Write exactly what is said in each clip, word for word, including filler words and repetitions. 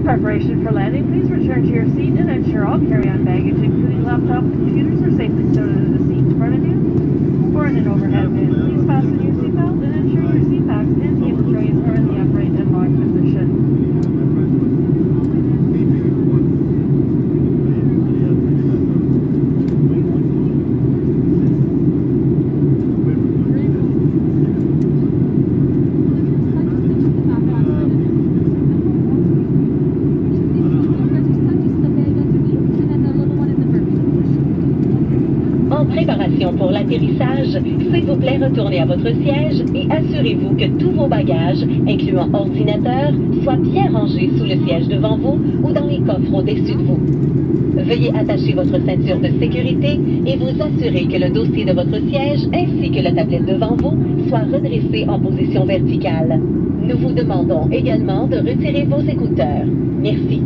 In preparation for landing, please return to your seat and ensure all carry-on baggage, including laptop computers, are safely stowed under the seat in front of you. Or in an overhead bin, please fasten your seatbelt and ensure your seat backs and table trays are in the upright and locked position. En préparation pour l'atterrissage, s'il vous plaît, retournez à votre siège et assurez-vous que tous vos bagages, incluant ordinateur, soient bien rangés sous le siège devant vous ou dans les coffres au-dessus de vous. Veuillez attacher votre ceinture de sécurité et vous assurer que le dossier de votre siège ainsi que la tablette devant vous soient redressés en position verticale. Nous vous demandons également de retirer vos écouteurs. Merci.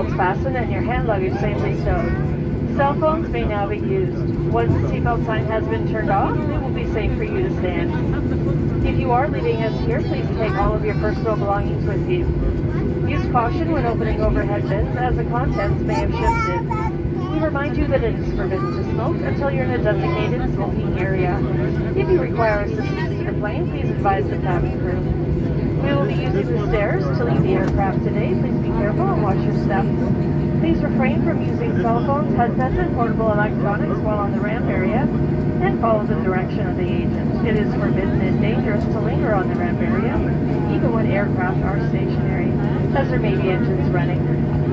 seatbelts fastened and your hand luggage safely stowed. Cell phones may now be used. Once the seatbelt sign has been turned off, it will be safe for you to stand. If you are leaving us here, please take all of your personal belongings with you. Use caution when opening overhead bins, as the contents may have shifted. We remind you that it is forbidden to smoke until you're in a designated smoking area. If you require assistance to the plane, please advise the cabin crew. We will be using the stairs to leave the aircraft today. Please be careful and watch your step. Please refrain from using cell phones, headsets, and portable electronics while on the ramp area, and follow the direction of the agent. It is forbidden and dangerous to linger on the ramp area, even when aircraft are stationary, as there may be engines running.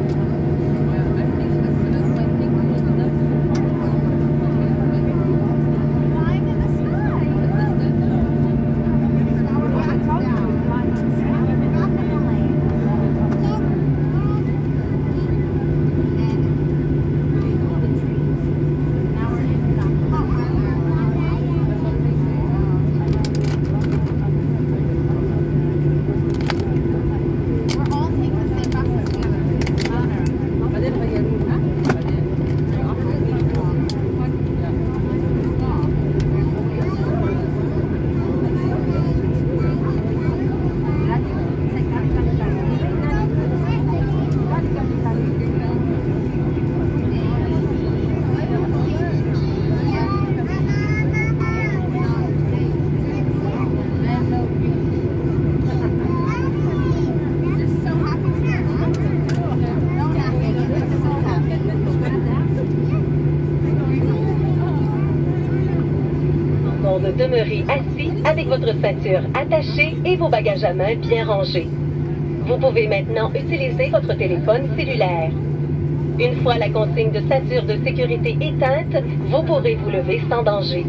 Demeurez assis avec votre ceinture attachée et vos bagages à main bien rangés. Vous pouvez maintenant utiliser votre téléphone cellulaire. Une fois la consigne de ceinture de sécurité éteinte, vous pourrez vous lever sans danger.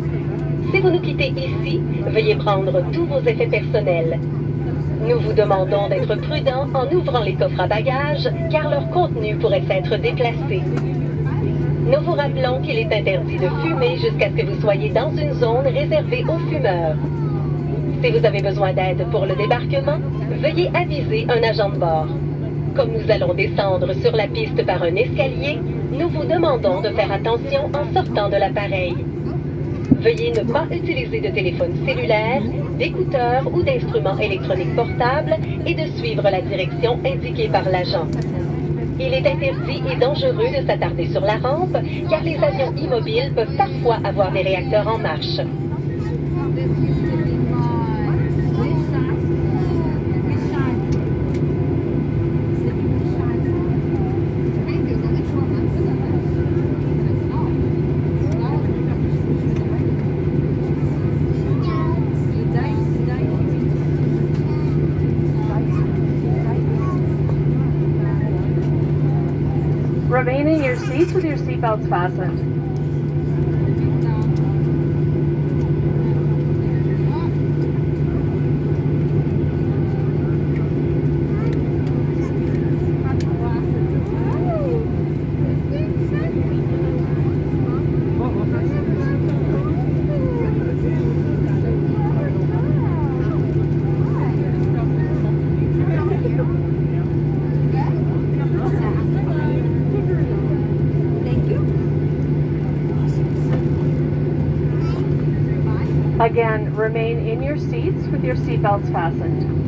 Si vous nous quittez ici, veuillez prendre tous vos effets personnels. Nous vous demandons d'être prudent en ouvrant les coffres à bagages, car leur contenu pourrait être déplacé. Nous vous rappelons qu'il est interdit de fumer jusqu'à ce que vous soyez dans une zone réservée aux fumeurs. Si vous avez besoin d'aide pour le débarquement, veuillez aviser un agent de bord. Comme nous allons descendre sur la piste par un escalier, nous vous demandons de faire attention en sortant de l'appareil. Veuillez ne pas utiliser de téléphone cellulaire, d'écouteurs ou d'instruments électroniques portables et de suivre la direction indiquée par l'agent. Il est interdit et dangereux de s'attarder sur la rampe, car les avions immobiles peuvent parfois avoir des réacteurs en marche. Remain in your seats with your seatbelts fastened. Again, remain in your seats with your seatbelts fastened.